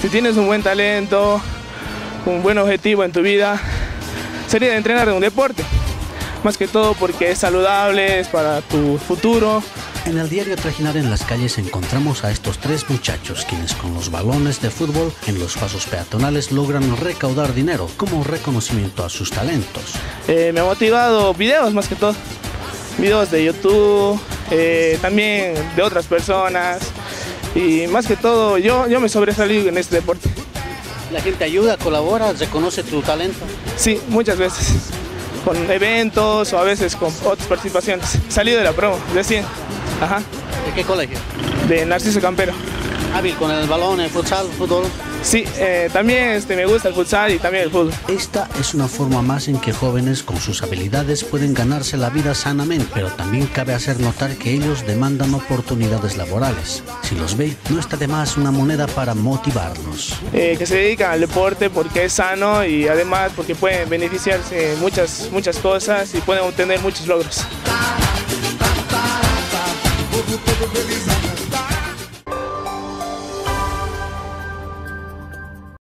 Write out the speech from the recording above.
Si tienes un buen talento, un buen objetivo en tu vida, sería de entrenar un deporte. Más que todo porque es saludable, es para tu futuro. En el diario Trajinar en las calles encontramos a estos tres muchachos quienes con los balones de fútbol en los pasos peatonales logran recaudar dinero como reconocimiento a sus talentos. Me ha motivado videos más que todo, videos de YouTube, también de otras personas y más que todo yo me sobresalí en este deporte. ¿La gente ayuda, colabora, reconoce tu talento? Sí, muchas veces, con eventos o a veces con otras participaciones. Salí de la promo, recién. Ajá. ¿De qué colegio? De Narciso Campero. Hábil con el balón, el futsal, fútbol. Sí, también me gusta el futsal y también el fútbol. Esta es una forma más en que jóvenes con sus habilidades pueden ganarse la vida sanamente, pero también cabe hacer notar que ellos demandan oportunidades laborales. Si los ve, no está de más una moneda para motivarlos. Que se dedican al deporte porque es sano y además porque pueden beneficiarse muchas cosas y pueden obtener muchos logros.